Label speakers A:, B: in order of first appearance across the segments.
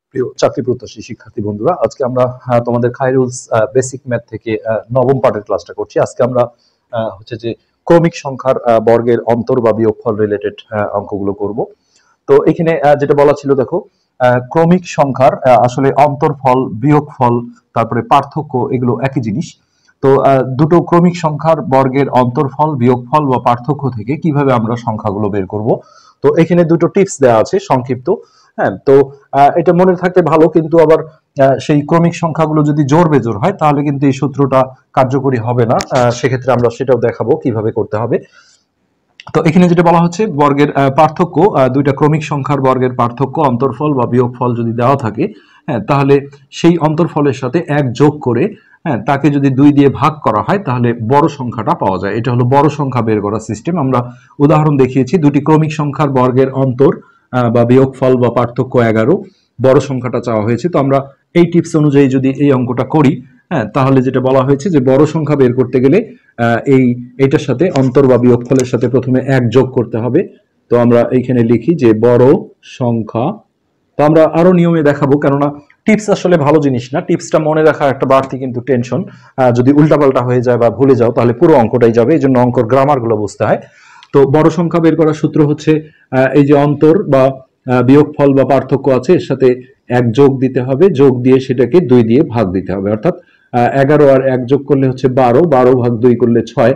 A: প্রিয় চাকরি প্রত্যাশী শিক্ষার্থী বন্ধুরা, আজকে আমরা তোমাদের খাইরুলস বেসিক ম্যাথ থেকে নবম পাঠের ক্লাসটা করছি। আজকে আমরা হচ্ছে যে ক্রমিক সংখ্যার বর্গের অন্তর বা বিয়োগফল রিলেটেড অঙ্কগুলো করব। তো এখানে যেটা বলা ছিল দেখো, ক্রমিক সংখ্যার আসলে অন্তরফল, বিয়োগফল, তারপরে পার্থক্য, এগুলো একই জিনিস। তো দুটো ক্রমিক সংখ্যার বর্গের অন্তরফল, বিয়োগফল বা পার্থক্য থেকে কিভাবে আমরা সংখ্যাগুলো বের করব। তো এখানে দুটো টিপস দেওয়া আছে সংক্ষিপ্ত। হ্যাঁ, তো এটা মনে থাকতে ভালো, কিন্তু আবার সেই ক্রমিক সংখ্যাগুলো যদি জোর বেজোর হয় তাহলে কিন্তু এই সূত্রটা কার্যকরী হবে না। সেক্ষেত্রে আমরা সেটাও দেখাবো কিভাবে করতে হবে। তো এখানে যেটা বলা হচ্ছে বর্গের পার্থক্য, দুইটা ক্রমিক সংখ্যার বর্গের পার্থক্য, অন্তরফল বা বিয়োগফল যদি দেওয়া থাকে, হ্যাঁ, তাহলে সেই অন্তরফলের সাথে এক যোগ করে, হ্যাঁ, তাকে যদি 2 দিয়ে ভাগ করা হয় তাহলে বড় সংখ্যাটা পাওয়া যায়। এটা হলো বড় সংখ্যা বের করার সিস্টেম। আমরা উদাহরণ দেখিয়েছি, দুটি ক্রমিক সংখ্যার বর্গের অন্তর বা বিয়োগফল বা পার্থক্য 11, বড় সংখ্যাটা চাওয়া হয়েছে। তো আমরা এই টিপস অনুযায়ী যদি এই অঙ্কটা করি, হ্যাঁ, তাহলে যেটা বলা হয়েছে যে বড় সংখ্যা বের করতে গেলে এইটার সাথে অন্তর বা বিয়োগফলের সাথে প্রথমে এক যোগ করতে হবে। তো আমরা এইখানে লিখি যে বড় সংখ্যা। তো আমরা আরো নিয়মে দেখাবো, কেননা টিপস আসলে ভালো জিনিস না, টিপসটা মনে রাখা একটা বাড়তি কিন্তু টেনশন। যদি উল্টাপাল্টা হয়ে যায় বা ভুলে যাও তাহলে পুরো অঙ্কটাই যাবে, এই জন্য অঙ্কর গ্রামার গুলো বুঝতে হয়। তো বড় সংখ্যা বের করার সূত্র হচ্ছে এই যে অন্তর বা বিয়োগফল বা পার্থক্য আছে, এর সাথে এক যোগ দিতে হবে, যোগ দিয়ে সেটাকে 2 দিয়ে ভাগ দিতে হবে। অর্থাৎ 11 আর 1 যোগ করলে হচ্ছে 12, 12 ভাগ 2 করলে 6।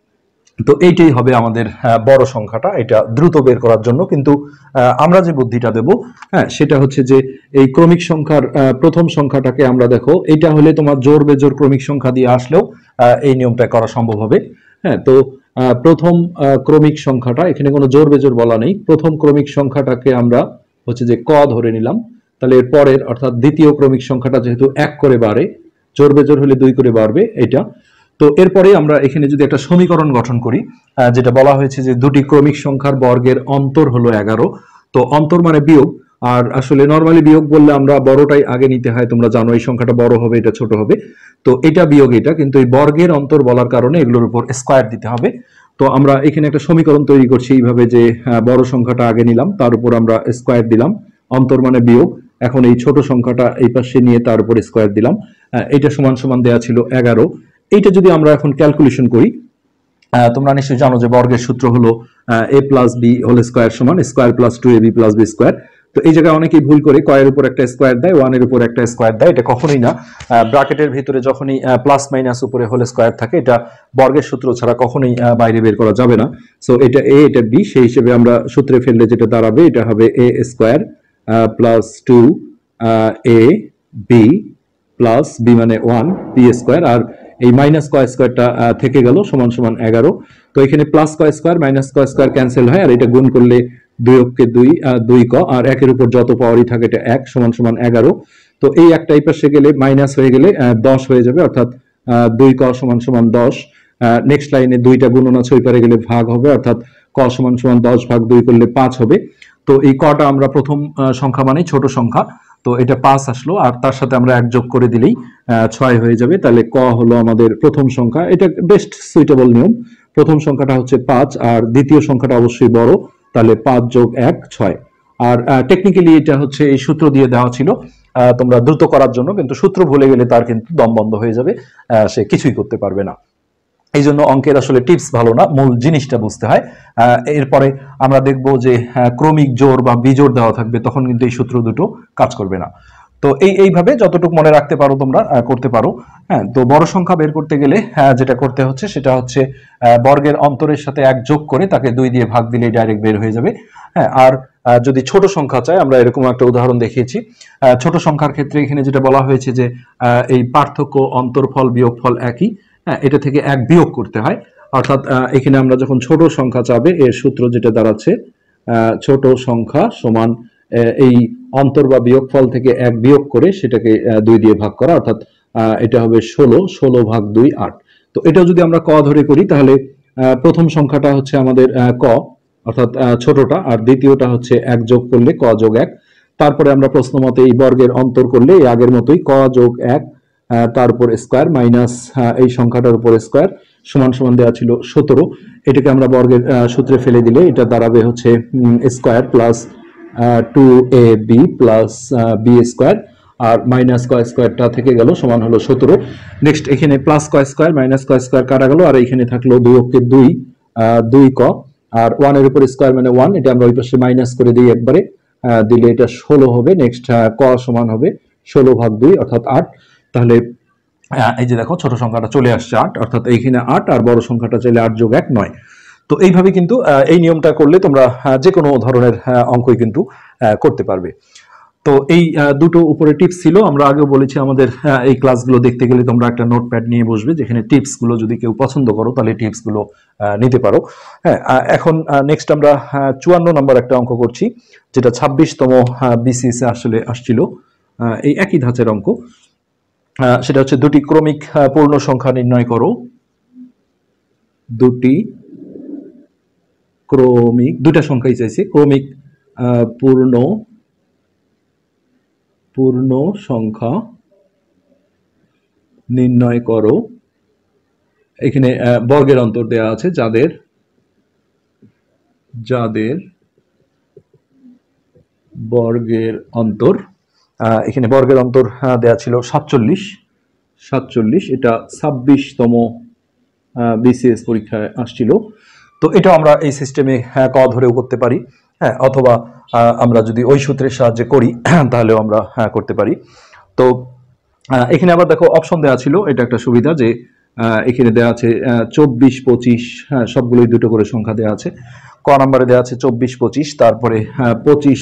A: তো এইটাই হবে আমাদের বড় সংখ্যাটা, এটা দ্রুত বের করার জন্য। কিন্তু আমরা যে বুদ্ধিটা দেব, হ্যাঁ, সেটা হচ্ছে যে এই ক্রমিক সংখ্যার প্রথম সংখ্যাটাকে আমরা, দেখো এটা হলে তোমার জোর বেজোর ক্রমিক সংখ্যা দিয়ে আসলেও এই নিয়মটা করা সম্ভব হবে। হ্যাঁ, তো প্রথম ক্রমিক সংখ্যাটা, এখানে কোনো জোর বেজোর বলা নেই, প্রথম ক্রমিক সংখ্যাটাকে আমরা হচ্ছে যে ক ধরে নিলাম। তাহলে এর পরের অর্থাৎ দ্বিতীয় ক্রমিক সংখ্যাটা যেহেতু 1 করে বাড়ে, জোর বেজোর হলে 2 করে বাড়বে এটা। তো এরপরে আমরা এখানে যদি একটা সমীকরণ গঠন করি, যেটা বলা হয়েছে যে দুটি ক্রমিক সংখ্যার বর্গের অন্তর হলো 11। তো অন্তর মানে বিয়োগ, আর আসলে নরমালি বিয়োগ বললে আমরা বড়টাই আগে নিতে হয়, তোমরা জানো এই সংখ্যাটা বড় হবে, এটা ছোট হবে। তো এটা বিয়োগ এটা, কিন্তু এই বর্গের অন্তর বলার কারণে এগুলোর উপর স্কয়ার দিতে হবে। তো আমরা এখানে একটা সমীকরণ তৈরি করছি এইভাবে যে বড় সংখ্যাটা আগে নিলাম, তার উপর আমরা স্কয়ার দিলাম, অন্তর মানে বিয়োগ, এখন এই ছোট সংখ্যাটা এই পাশে নিয়ে তার উপর স্কয়ার দিলাম। এটা সমান সমান দেয়া ছিল 11। এইটা যদি আমরা এখন ক্যালকুলেশন করি, তোমরা নিশ্চয়ই জানো যে বর্গের সূত্র হলো a plus B whole square সমান square plus 2ab plus B square. তো এই জায়গায় অনেকেই ভুল করে কয়ের উপর একটা স্কয়ার দেয়, 1 এর উপর একটা স্কয়ার দেয়, এটা কখনোই না। ব্র্যাকেটের ভিতরে যখনই প্লাস মাইনাস উপরে হোল স্কয়ার থাকে, এটা বর্গের সূত্র ছাড়া কখনোই বাইরে বের করা যাবে না। সো এটা a, এটা b, সেই হিসেবে আমরা সূত্রে ফেললে যেটা দাঁড়াবে, এটা হবে a square plus 2 a b plus b মানে 1 b স্কয়ার, আর এই মাইনাস ক স্কয়ারটা থেকে গেল, সমান সমান 11। তো এখানে প্লাস ক স্কয়ার মাইনাস ক স্কয়ার ক্যান্সেল হয়, আর এটা গুণ করলে 2 কে 2 2 ক, আর 1 এর উপর যত পাওয়ারই থাকে এটা 1, সমান সমান 11। তো এই একটা এই পাশে গেলে মাইনাস হয়ে গেলে 10 হয়ে যাবে, অর্থাৎ 2 ক সমান সমান 10। নেক্সট লাইনে 2টা গুণন আছে, ওই পারে গেলে ভাগ হবে, অর্থাৎ ক সমান সমান 10 ভাগ 2 করলে 5 হবে। তো এই কটা আমরা প্রথম সংখ্যা মানে ছোট সংখ্যা, তো এটা 5 আসলো, আর তার সাথে আমরা 1 যোগ করে দিলেই 6 হয়ে যাবে। তাহলে ক হলো আমাদের প্রথম সংখ্যা, এটা বেস্ট সুইটেবল নিয়ম। প্রথম সংখ্যাটা হচ্ছে 5, আর দ্বিতীয় সংখ্যাটা অবশ্যই বড়, তাহলে 5 যোগ 1 6। আর টেকনিক্যালি এটা হচ্ছে এই সূত্র দিয়ে দেওয়া ছিল তোমরা দ্রুত করার জন্য, কিন্তু সূত্র ভুলে গেলে তার কিন্তু দম বন্ধ হয়ে যাবে, সে কিছুই করতে পারবে না। এই জন্য অঙ্কের আসলে টিপস ভালো না, মূল জিনিসটা বুঝতে হয়। এরপরে আমরা দেখব যে ক্রমিক জোড় বা বিজোড় দেওয়া থাকবে, তখন কিন্তু এই সূত্র দুটো কাজ করবে না। তো এইভাবে যতটুকু মনে রাখতে পারো তোমরা করতে পারো। হ্যাঁ, তো বড় সংখ্যা বের করতে গেলে যেটা করতে হচ্ছে সেটা হচ্ছে বর্গের অন্তরের সাথে 1 যোগ করে তাকে 2 দিয়ে ভাগ দিলেই ডাইরেক্ট বের হয়ে যাবে। হ্যাঁ, আর যদি ছোট সংখ্যা চাই, আমরা এরকম একটা উদাহরণ দেখিয়েছি। ছোট সংখ্যার ক্ষেত্রে এখানে যেটা বলা হয়েছে যে এই পার্থক্য, অন্তরফল, বিয়োগফল একই। হ্যাঁ, এটা থেকে 1 বিয়োগ করতে হয়, অর্থাৎ এখানে আমরা যখন ছোট সংখ্যা চাবে, এর সূত্র যেটা দাঁড়াচ্ছে ছোট সংখ্যা সমান এই অন্তর বা বিয়োগফল থেকে 1 বিয়োগ করে সেটাকে 2 দিয়ে ভাগ করা, অর্থাৎ এটা হবে 16 ভাগ 2 8। তো এটাও যদি আমরা ক ধরে করি, তাহলে প্রথম সংখ্যাটা হচ্ছে আমাদের ক, অর্থাৎ ছোটটা, আর দ্বিতীয়টা হচ্ছে 1 যোগ করলে ক যোগ 1। তারপরে আমরা প্রশ্ন মতে এই বর্গের অন্তর করলে এই আগের মতোই ক যোগ 1, তার উপর স্কয়ার মাইনাস এই সংখ্যাটার উপর স্কয়ার, সমান সমান দেওয়া ছিল 17। এটাকে আমরা বর্গের সূত্রে ফেলে দিলে এটা দাঁড়াবে হচ্ছে square plus 2ab plus B square, আর মাইনাস ক স্কোয়ারটা থেকে গেল সমান হলো 17। নেক্সট এখানে প্লাস ক স্কোয়ার মাইনাস ক স্কোয়ার কাটা গেল, আর এখানে থাকলো 2 অক্ষে 2, 2 ক, আর 1 এর উপর স্কোয়ার মানে 1, এটা আমরা ওই পাশে মাইনাস করে দিই একবারে, দিলে এটা 16 হবে। নেক্সট ক সমান হবে 16 ভাগ 2 অর্থাৎ 8। তাহলে এই যে দেখো ছোট সংখ্যাটা চলে আসছে 8, অর্থাৎ এইখানে 8, আর বড় সংখ্যাটা চাইলে 8 যোগ 1 9। তো এইভাবে কিন্তু এই নিয়মটা করলে তোমরা যে কোনো ধরনের অঙ্কই কিন্তু করতে পারবে। তো এই দুটো উপরে টিপস ছিল। আমরা আগেও বলেছি আমাদের এই ক্লাসগুলো দেখতে গেলে তোমরা একটা নোটপ্যাড নিয়ে বসবে, যেখানে টিপস গুলো যদি কেউ পছন্দ করো তাহলে টিপস গুলো নিতে পারো। হ্যাঁ, এখন নেক্সট আমরা 54 নম্বর একটা অঙ্ক করছি, যেটা 26তম বিসিএস আসলে আসছিল, এই একই ধাঁচের অঙ্ক। সেটা হচ্ছে দুটি ক্রমিক পূর্ণ সংখ্যা নির্ণয় করো। দুটি ক্রমিক, দুইটা সংখ্যাই চাইছে, ক্রমিক পূর্ণ সংখ্যা নির্ণয় করো। এখানে বর্গের অন্তর দেওয়া আছে, যাদের বর্গের অন্তর, এখানে বর্গের অন্তর দেওয়া ছিল 47, এটা 26তম বিসিএস পরীক্ষায় আসছিল। তো এটা আমরা এই সিস্টেমে ক ধরেও করতে পারি, হ্যাঁ, অথবা আমরা যদি ওই সূত্রের সাহায্যে করি তাহলেও আমরা করতে পারি। তো এখানে আবার দেখো অপশন দেওয়া ছিল, এটা একটা সুবিধা যে এখানে দেওয়া আছে 24 25, হ্যাঁ সবগুলোই দুটো করে সংখ্যা দেওয়া আছে। ক নাম্বারে দেওয়া আছে 24 25, তারপরে 25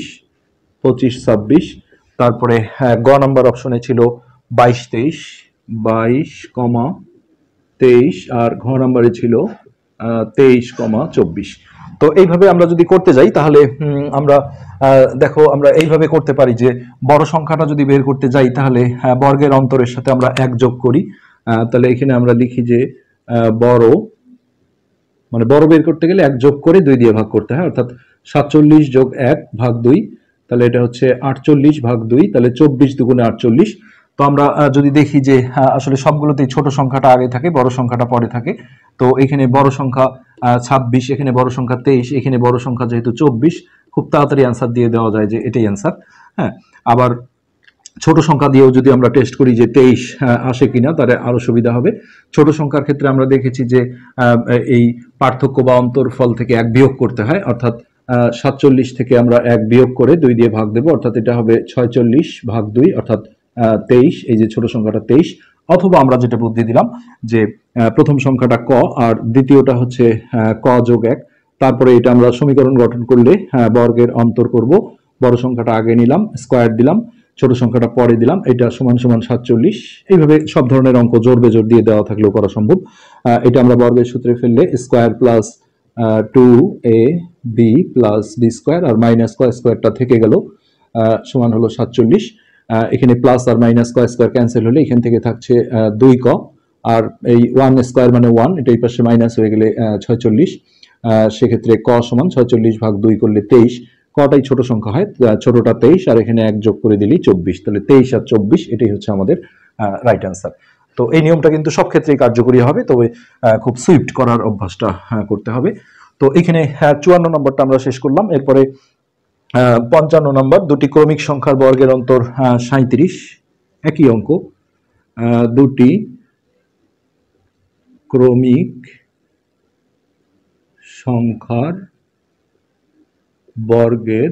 A: 26, তারপরে গ নাম্বার অপশনে ছিল 22 23, 22, 23, আর ঘ নাম্বারে ছিল 23, 24। তো এইভাবে আমরা যদি করতে যাই তাহলে আমরা দেখো আমরা এইভাবে করতে পারি যে বড় সংখ্যাটা যদি বের করতে যাই তাহলে বর্গের অন্তরের সাথে আমরা 1 যোগ করি। তাহলে এখানে আমরা লিখি যে বড় মানে বড় বের করতে গেলে 1 যোগ করে 2 দিয়ে ভাগ করতে হয়, অর্থাৎ 47 যোগ 1 ভাগ 2, তাহলে এটা হচ্ছে 48 ভাগ 2, তাহলে 24 দুগুণে 48। তো আমরা যদি দেখি যে আসলে সবগুলোতেই ছোট সংখ্যাটা আগে থাকে, বড় সংখ্যাটা পরে থাকে। তো এখানে বড় সংখ্যা 26, এখানে বড় সংখ্যা 23, এখানে বড় সংখ্যা যেহেতু 24, খুব তাড়াতাড়ি অ্যান্সার দিয়ে দেওয়া যায় যে এটাই অ্যান্সার। হ্যাঁ, আবার ছোট সংখ্যা দিয়েও যদি আমরা টেস্ট করি যে 23 আসে কিনা, তাহলে আরো সুবিধা হবে। ছোট সংখ্যার ক্ষেত্রে আমরা দেখেছি যে এই পার্থক্য বা অন্তরফল থেকে 1 বিয়োগ করতে হয়, অর্থাৎ 47 থেকে আমরা 1 বিয়োগ করে 2 দিয়ে ভাগ দেব, অর্থাৎ এটা হবে 46 ভাগ 2, অর্থাৎ 23। এই যে ছোট সংখ্যাটা 23। অথবা আমরা যেটা বুদ্ধি দিলাম যে প্রথম সংখ্যাটা ক আর দ্বিতীয়টা হচ্ছে ক যোগ 1, তারপরে এটা আমরা সমীকরণ গঠন করলে বর্গের অন্তর করব, বড় সংখ্যাটা আগে নিলাম, স্কোয়ার দিলাম, ছোট সংখ্যাটা পরে দিলাম, এটা সমান সমান 47। এইভাবে সব ধরনের অঙ্ক জোর বেজোর দিয়ে দেওয়া থাকলেও করা সম্ভব। এটা আমরা বর্গের সূত্রে ফেললে square plus 2ab plus B square, আর মাইনাস ক স্কোয়ারটা থেকে গেল, সমান হলো 47। এখানে প্লাস আর মাইনাস ক স্কোয়ার ক্যান্সেল হলে এখান থেকে থাকছে 2 ক, আর এই 1 স্কোয়ার মানে 1, এটা এই পাশে মাইনাস হয়ে গেলে 46। সেক্ষেত্রে ক সমান 46 ভাগ 2 করলে 23, কটাই ছোট সংখ্যা হয়, ছোটটা 23, আর এখানে 1 যোগ করে দিলেই 24, তাহলে 23 আর 24 এটাই হচ্ছে আমাদের রাইট অ্যান্সার। তো এই নিয়মটা কিন্তু সব ক্ষেত্রেই কার্যকরী হবে, তবে খুব সুইফট করার অভ্যাসটা করতে হবে। তো এখানে 54 নম্বরটা আমরা শেষ করলাম। এরপরে 55 নম্বর, দুটি ক্রমিক সংখ্যার বর্গের অন্তর 37, একই অঙ্ক। দুটি ক্রমিক সংখ্যার বর্গের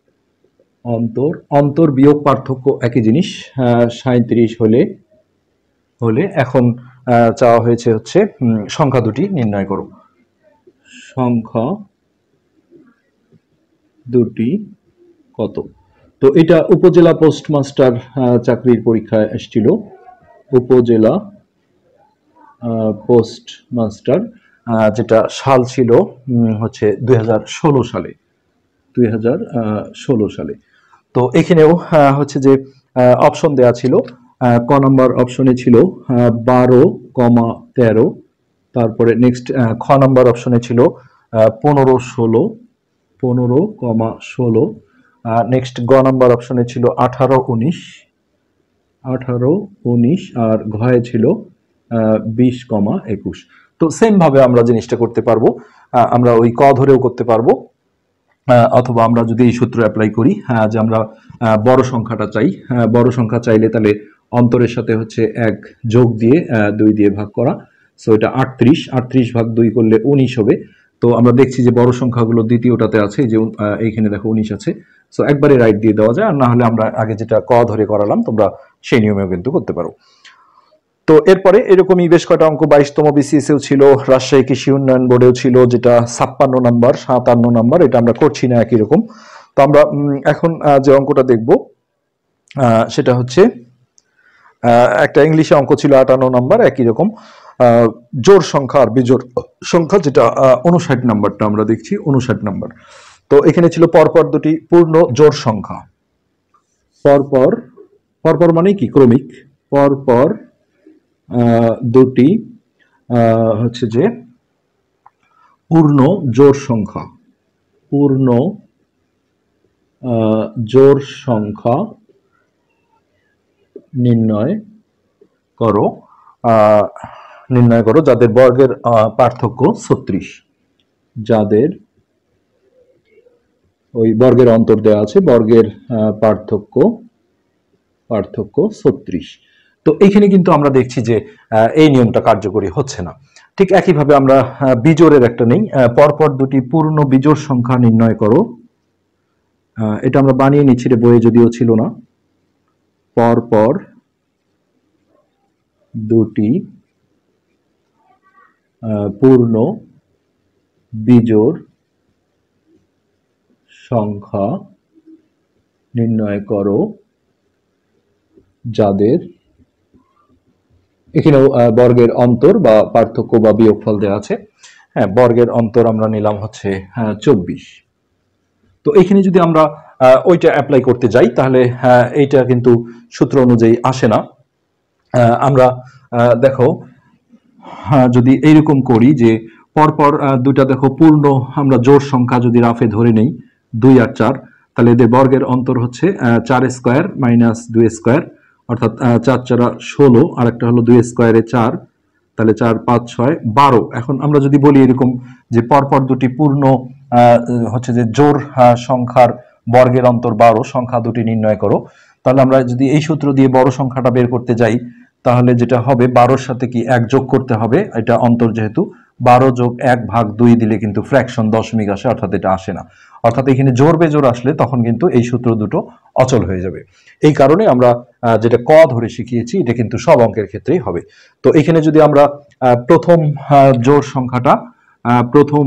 A: অন্তর বিয়োগ পার্থক্য একই জিনিস, 37 হলে এখন চাওয়া হয়েছে হচ্ছে সংখ্যা দুটি নির্ণয় করো। সংখ্যা দুটি কত? তো এটা উপজেলা পোস্টমাস্টার চাকরির পরীক্ষায় এসেছিল, উপজেলা পোস্টমাস্টার, যেটা সাল ছিল হচ্ছে 2016 সালে, 2016 সালে। তো এখানেও হচ্ছে যে অপশন দেয়া ছিল, ক নম্বর অপশনে ছিল 12,13, তারপরে নেক্সট খ নম্বর অপশনে ছিল 15,16, নেক্সট গ নম্বর অপশনে ছিল 18,19, আর ঘয়ে ছিল 20,21। তো সেম ভাবে আমরা জিনিসটা করতে পারবো, আমরা ওই ক ধরেও করতে পারবো, অথবা আমরা যদি এই সূত্র অ্যাপ্লাই করি যে আমরা বড় সংখ্যাটা চাই, বড় সংখ্যা চাইলে তাহলে অন্তরের সাথে হচ্ছে 1 যোগ দিয়ে 2 দিয়ে ভাগ করা। সো এটা 38, 38 ভাগ 2 করলে 19 হবে। তো আমরা দেখছি যে বড় সংখ্যাগুলো দ্বিতীয়টাতে আছে, যে এইখানে দেখো 19 আছে। সো একবারে রাইট দিয়ে দেওয়া যায়, আর না হলে আমরা আগে যেটা ক ধরে করালাম তোমরা সেই নিয়মেও কিন্তু করতে পারো। তো এরপরে এরকমই বেশ কয়টা অঙ্ক 22তম বিসিএস এও ছিল, রাজশাহী কৃষি উন্নয়ন বোর্ডেও ছিল, যেটা 56 নাম্বার 57 নাম্বার, এটা আমরা করছি না একই রকম। তো আমরা এখন যে অঙ্কটা দেখব সেটা হচ্ছে একটা ইংলিশে অঙ্ক ছিল 58 নাম্বার, একই রকম জোড় সংখ্যা আর বিজোড় সংখ্যা, যেটা 59 নাম্বারটা আমরা দেখছি, 59 নাম্বার। তো এখানে ছিল পরপর দুটি পূর্ণ জোড় সংখ্যা, পরপর, পরপর মানে কি ক্রমিক, পরপর দুটি হচ্ছে যে পূর্ণ জোড় সংখ্যা, পূর্ণ জোড় সংখ্যা নির্ণয় করো, যাদের বর্গের পার্থক্য 36, যাদের ওই বর্গের অন্তর দেওয়া আছে, বর্গের পার্থক্য 36। তো এইখানে কিন্তু আমরা দেখছি যে এই নিয়মটা কার্যকরী হচ্ছে না। ঠিক একইভাবে আমরা বিজোড়ের একটা নেই, পরপর দুটি পূর্ণ বিজোড় সংখ্যা নির্ণয় করো। এটা আমরা বানিয়ে নিচ্ছি, রে বইয়ে যদিও ছিল না। পরপর দুটি পূর্ণ বিজোড় সংখ্যা নির্ণয় করো, যাদের, এখানেও বর্গের অন্তর বা পার্থক্য বা বিয়োগফল দেওয়া আছে। হ্যাঁ, বর্গের অন্তর আমরা নিলাম হচ্ছে 24। তো এখানে যদি আমরা ওইটা অ্যাপ্লাই করতে যাই তাহলে এইটা কিন্তু সূত্র অনুযায়ী আসে না। আমরা দেখো যদি এইরকম করি যে পরপর দুটা দেখো পূর্ণ আমরা জোড় সংখ্যা যদি রাফে ধরে নেই 2 আর 4, তাহলে এদের বর্গের অন্তর হচ্ছে 4 স্কয়ার মাইনাস 2 স্কয়ার, অর্থাৎ 4 4 16, আর একটা হলো 2 স্কয়ারে 4, তাহলে 4 5 6 12। এখন আমরা যদি বলি এরকম যে পরপর দুটি পূর্ণ হচ্ছে যে জোড় সংখ্যার বর্গের অন্তর 12, সংখ্যা দুটি নির্ণয় করো, তাহলে আমরা যদি এই সূত্র দিয়ে বড় সংখ্যাটা বের করতে যাই তাহলে যেটা হবে 12-র সাথে কি 1 যোগ করতে হবে, এটা অন্তর যেহেতু, 12 যোগ 1 ভাগ 2 দিলে কিন্তু ফ্র্যাকশন দশমিক আসে, অর্থাৎ এটা আসে না। অর্থাৎ এখানে জোড় বেজোড় আসলে তখন কিন্তু এই সূত্র দুটো অচল হয়ে যাবে। এই কারণে আমরা যেটা ক ধরে শিখিয়েছি এটা কিন্তু সব অঙ্কের ক্ষেত্রেই হবে। তো এখানে যদি আমরা প্রথম জোড় সংখ্যাটা, প্রথম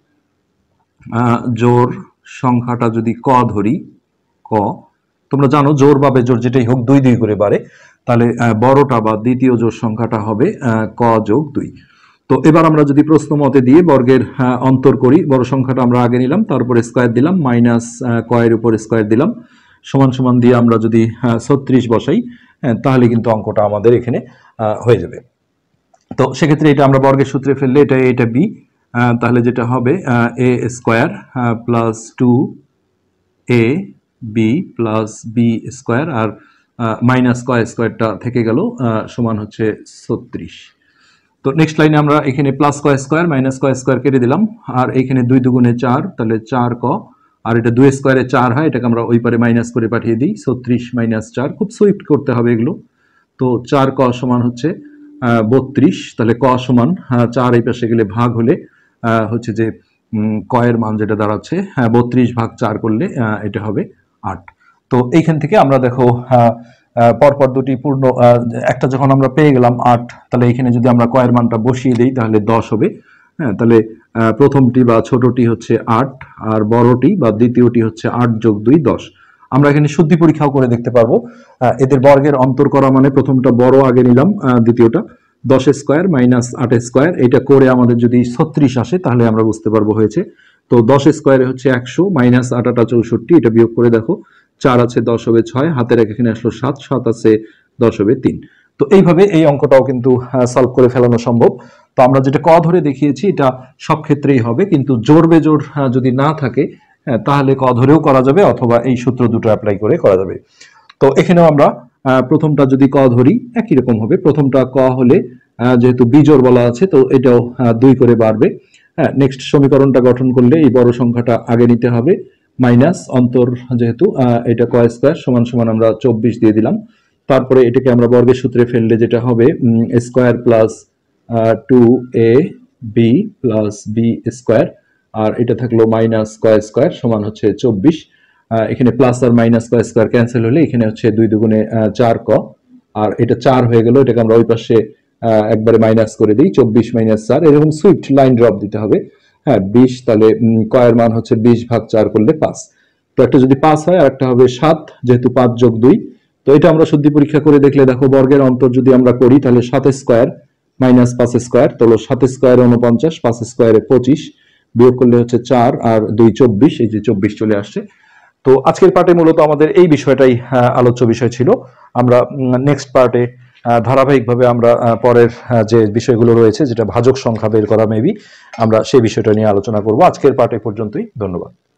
A: জোড় সংখ্যাটা যদি ক ধরি, ক, তোমরা জানো জোড় বা বেজোড় যেটাই হোক 2 2 করে বাড়ে, তাহলে বড়টা বা দ্বিতীয় জোড় সংখ্যাটা হবে ক যোগ 2। তো এবার আমরা যদি প্রশ্ন মতে দিয়ে বর্গের অন্তর করি, বড় সংখ্যাটা আমরা আগে নিলাম, তারপরে স্কয়ার দিলাম, মাইনাস ক এর উপর স্কয়ার দিলাম, সমান সমান দিয়ে আমরা যদি 36 বসাই, তাহলে কিন্তু অঙ্কটা আমাদের এখানে হয়ে যাবে। তো সেক্ষেত্রে এটা আমরা বর্গের সূত্রে ফেললে এটা বি, তাহলে যেটা হবে A square plus 2 A B plus B square, আর মাইনাস ক স্কয়ারটা থেকে গেল, সমান হচ্ছে 36। তো নেক্সট লাইনে আমরা এখানে প্লাস ক স্কয়ার মাইনাস ক স্কয়ার কেটে দিলাম, আর এখানে 2 দুগুণে 4, তাহলে 4 ক, আর এটা 2 স্কয়ারে 4 হয়, এটাকে আমরা ওই পারে মাইনাস করে পাঠিয়ে দিই, 36 মাইনাস 4, খুব সুইফট করতে হবে এগুলো। তো 4 ক সমান হচ্ছে 32, তাহলে ক সমান 4 এই পাশে গেলে ভাগ হলে হচ্ছে যে ক এর মান যেটা দাঁড়াচ্ছে 32 ভাগ 4 করলে এটা হবে 8। তো এইখান থেকে আমরা দেখো পরপর দুটি পূর্ণ, একটা যখন আমরা পেয়ে গেলাম 8, তাহলে এখানে যদি আমরা ক এর মানটা বসিয়ে দিই তাহলে 10 হবে। হ্যাঁ, তাহলে প্রথমটি বা ছোটটি হচ্ছে 8, আর বড়টি বা দ্বিতীয়টি হচ্ছে 8 যোগ 2 10। আমরা এখানে শুদ্ধি পরীক্ষাও করে দেখতে পারবো, এদের বর্গের অন্তর করা মানে প্রথমটা বড় আগে নিলাম, দ্বিতীয়টা 10 স্কয়ার মাইনাস 8 স্কয়ার, এটা করে আমাদের যদি 36 আসে তাহলে আমরা বুঝতে পারবো হয়েছে। তো 10 স্কয়ারে হচ্ছে 100, মাইনাস 8 8 64, এটা বিয়োগ করে দেখো, 4 আছে 10 হবে 6, হাতের এখানে আসলো 7, 7 আছে 10 হবে 3। তো এইভাবে এই অঙ্কটাও কিন্তু সলভ করে ফেলানো সম্ভব। তো আমরা যেটা ক ধরে দেখিয়েছি এটা সব ক্ষেত্রেই হবে, কিন্তু জোড় বেজোড় যদি না থাকে তাহলে ক ধরেও করা যাবে, অথবা এই সূত্র দুটো অ্যাপ্লাই করে করা যাবে। তো এখানেও আমরা প্রথমটা যদি ক ধরি একই রকম হবে, প্রথমটা ক হলে যেহেতু বিজোড় বলা আছে তো এটাও 2 করে বাড়বে, হ্যাঁ, নেক্সট সমীকরণটা গঠন করলে এই বড় সংখ্যাটা আগে নিতে হবে, মাইনাস অন্তর যেহেতু এটা কয় স্কয়ার সমান সমান আমরা 24 দিয়ে দিলাম। তারপরে এটাকে আমরা বর্গের সূত্রে ফেললে যেটা হবে square plus 2 a b plus B square, আর এটা থাকলো মাইনাস কয় স্কয়ার সমান হচ্ছে 24। এখানে প্লাস আর মাইনাস কয় স্কয়ার ক্যান্সেল হলে এখানে হচ্ছে 2 দুগুণে 4 ক, আর এটা 4 হয়ে গেল, এটাকে আমরা ওই পাশে একবারে মাইনাস করে দিই, 24 মাইনাস 4, এরকম সুইফট লাইন ড্রপ দিতে হবে। হ্যাঁ 20, তাহলে কয়ের মান হচ্ছে 20 ভাগ 4 করলে 5। তো একটা যদি 5 হয় আর একটা হবে 7, যেহেতু 5 যোগ 2। তো এটা আমরা শুদ্ধি পরীক্ষা করে দেখলে দেখো বর্গের অন্তর যদি আমরা করি তাহলে 7 স্কয়ার মাইনাস 5 স্কয়ার, তাহলে 7 স্কয়ারে 49, 5 স্কয়ারে 25, বিয়োগ করলে হচ্ছে 4 আর 2 24, এই যে 24 চলে আসছে। তো আজকের পার্টে মূলত আমাদের এই বিষয়টাই আলোচ্য বিষয় ছিল। আমরা নেক্সট পার্টে ধারাবাহিকভাবে আমরা পরের যে বিষয়গুলো রয়েছে, যেটা ভাজক সংখ্যা বের করা মেবি, আমরা সেই বিষয়টা নিয়ে আলোচনা করব। আজকের পার্টে পর্যন্তই, ধন্যবাদ।